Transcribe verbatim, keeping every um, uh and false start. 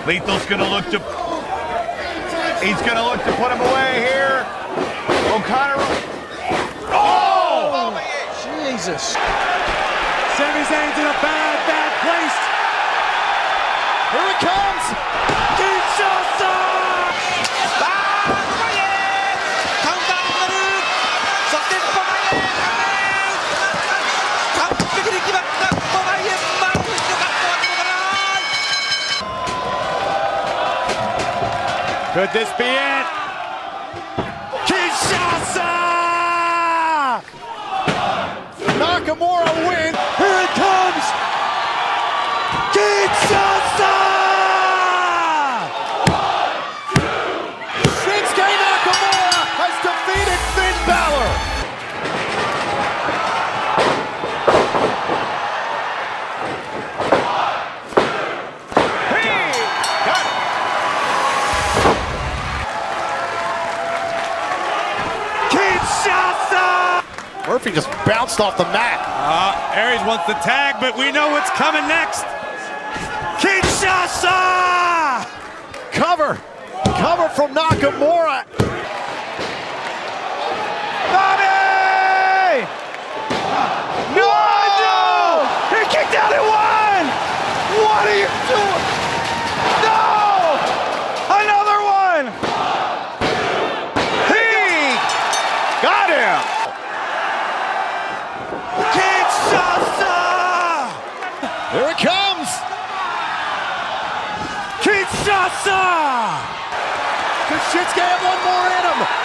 Lethal's gonna look to, he's gonna look to put him away here. O'Connor, oh! Jesus. Sami Zayn's in a bad, bad place. Here it comes. Kinshasa! Could this be it? Kinshasa! Nakamura win. Here it comes! Kinshasa! Shinsuke Nakamura has defeated Finn Balor. Hey! Got it! Kinshasa! Murphy just bounced off the mat. Uh, Aries wants the tag, but we know what's coming next. Kinshasa! Cover. Cover from Nakamura. Bobby! No! No! He kicked out at one! What are you doing? No! Another one! He got him! Kinshasa! Here it comes. Kinshasa! Does Shinsuke have one more in him?